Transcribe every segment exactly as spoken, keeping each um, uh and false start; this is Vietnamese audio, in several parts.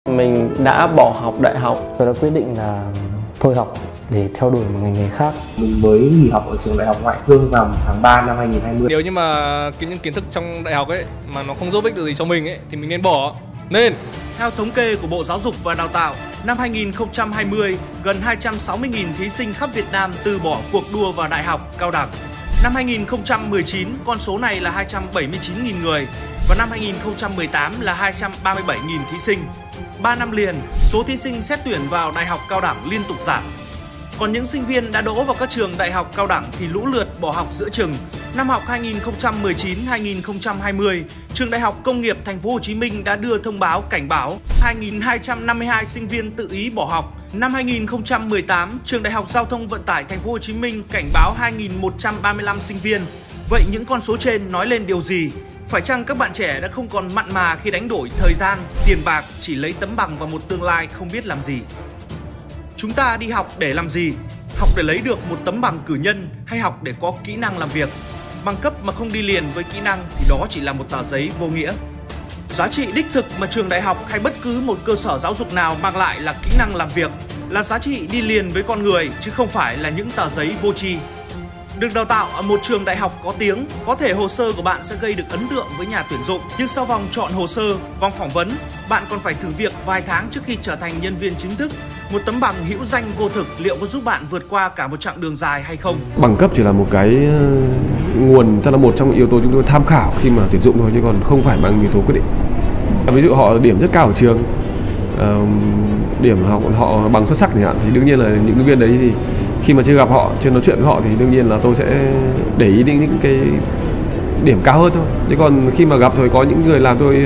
Mình đã bỏ học đại học. Tôi đã quyết định là thôi học để theo đuổi một ngành nghề khác. Mình mới nghỉ học ở trường đại học ngoại thương vào tháng ba năm hai nghìn không trăm hai mươi. Nếu như mà cái những kiến thức trong đại học ấy mà nó không giúp ích được gì cho mình ấy thì mình nên bỏ. Nên theo thống kê của Bộ Giáo dục và Đào tạo, năm hai nghìn không trăm hai mươi, gần hai trăm sáu mươi nghìn thí sinh khắp Việt Nam từ bỏ cuộc đua vào đại học, cao đẳng. Năm hai nghìn không trăm mười chín, con số này là hai trăm bảy mươi chín nghìn người và năm hai nghìn không trăm mười tám là hai trăm ba mươi bảy nghìn thí sinh. ba năm liền, số thí sinh xét tuyển vào đại học cao đẳng liên tục giảm. Còn những sinh viên đã đỗ vào các trường đại học cao đẳng thì lũ lượt bỏ học giữa chừng. Năm học hai nghìn không trăm mười chín hai nghìn không trăm hai mươi, Trường Đại học Công nghiệp Thành phố Hồ Chí Minh đã đưa thông báo cảnh báo hai nghìn hai trăm năm mươi hai sinh viên tự ý bỏ học. Năm hai nghìn không trăm mười tám, Trường Đại học Giao thông Vận tải Thành phố Hồ Chí Minh cảnh báo hai nghìn một trăm ba mươi lăm sinh viên. Vậy những con số trên nói lên điều gì? Phải chăng các bạn trẻ đã không còn mặn mà khi đánh đổi thời gian, tiền bạc chỉ lấy tấm bằng và một tương lai không biết làm gì? Chúng ta đi học để làm gì? Học để lấy được một tấm bằng cử nhân hay học để có kỹ năng làm việc? Bằng cấp mà không đi liền với kỹ năng thì đó chỉ là một tờ giấy vô nghĩa. Giá trị đích thực mà trường đại học hay bất cứ một cơ sở giáo dục nào mang lại là kỹ năng làm việc, là giá trị đi liền với con người chứ không phải là những tờ giấy vô tri. Được đào tạo ở một trường đại học có tiếng, có thể hồ sơ của bạn sẽ gây được ấn tượng với nhà tuyển dụng, nhưng sau vòng chọn hồ sơ, vòng phỏng vấn, bạn còn phải thử việc vài tháng trước khi trở thành nhân viên chính thức. Một tấm bằng hữu danh vô thực liệu có giúp bạn vượt qua cả một chặng đường dài hay không? Bằng cấp chỉ là một cái nguồn, tức là một trong những yếu tố chúng tôi tham khảo khi mà tuyển dụng thôi, chứ còn không phải bằng yếu tố quyết định. Ví dụ họ điểm rất cao ở trường, điểm học họ bằng xuất sắc chẳng hạn, thì đương nhiên là những ứng viên đấy thì khi mà chưa gặp họ, chưa nói chuyện với họ thì đương nhiên là tôi sẽ để ý đến những cái điểm cao hơn thôi. Thế còn khi mà gặp rồi có những người làm tôi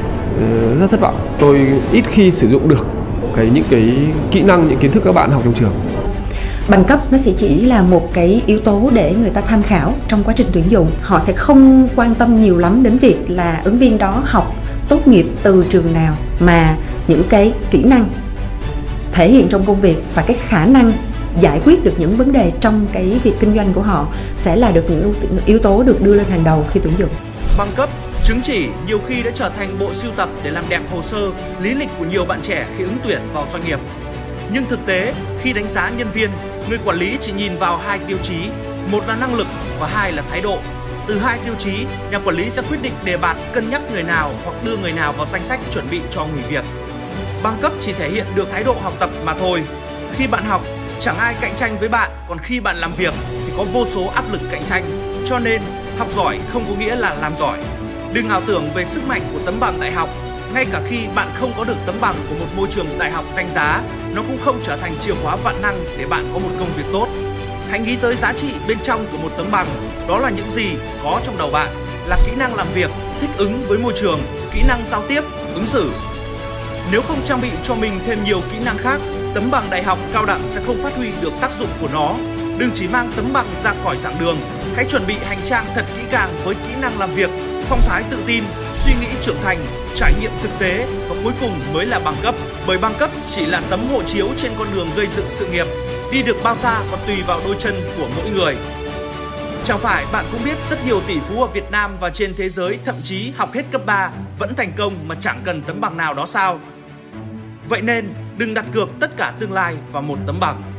rất thất vọng. Tôi ít khi sử dụng được cái những cái kỹ năng, những kiến thức các bạn học trong trường. Bằng cấp nó sẽ chỉ là một cái yếu tố để người ta tham khảo trong quá trình tuyển dụng. Họ sẽ không quan tâm nhiều lắm đến việc là ứng viên đó học tốt nghiệp từ trường nào, mà những cái kỹ năng thể hiện trong công việc và cái khả năng giải quyết được những vấn đề trong cái việc kinh doanh của họ sẽ là được những yếu tố được đưa lên hàng đầu khi tuyển dụng. Bằng cấp, chứng chỉ nhiều khi đã trở thành bộ sưu tập để làm đẹp hồ sơ, lý lịch của nhiều bạn trẻ khi ứng tuyển vào doanh nghiệp. Nhưng thực tế, khi đánh giá nhân viên, người quản lý chỉ nhìn vào hai tiêu chí, một là năng lực và hai là thái độ. Từ hai tiêu chí, nhà quản lý sẽ quyết định đề bạt cân nhắc người nào hoặc đưa người nào vào danh sách chuẩn bị cho nghỉ việc. Bằng cấp chỉ thể hiện được thái độ học tập mà thôi. Khi bạn học, chẳng ai cạnh tranh với bạn, còn khi bạn làm việc thì có vô số áp lực cạnh tranh. Cho nên, học giỏi không có nghĩa là làm giỏi. Đừng ảo tưởng về sức mạnh của tấm bằng đại học. Ngay cả khi bạn không có được tấm bằng của một môi trường đại học danh giá, nó cũng không trở thành chìa khóa vạn năng để bạn có một công việc tốt. Hãy nghĩ tới giá trị bên trong của một tấm bằng. Đó là những gì có trong đầu bạn, là kỹ năng làm việc, thích ứng với môi trường, kỹ năng giao tiếp, ứng xử. Nếu không trang bị cho mình thêm nhiều kỹ năng khác, tấm bằng đại học cao đẳng sẽ không phát huy được tác dụng của nó. Đừng chỉ mang tấm bằng ra khỏi giảng đường, hãy chuẩn bị hành trang thật kỹ càng với kỹ năng làm việc, phong thái tự tin, suy nghĩ trưởng thành, trải nghiệm thực tế và cuối cùng mới là bằng cấp. Bởi bằng cấp chỉ là tấm hộ chiếu trên con đường gây dựng sự nghiệp. Đi được bao xa còn tùy vào đôi chân của mỗi người. Chẳng phải bạn cũng biết rất nhiều tỷ phú ở Việt Nam và trên thế giới thậm chí học hết cấp ba vẫn thành công mà chẳng cần tấm bằng nào đó sao? Vậy nên đừng đặt cược tất cả tương lai vào một tấm bằng.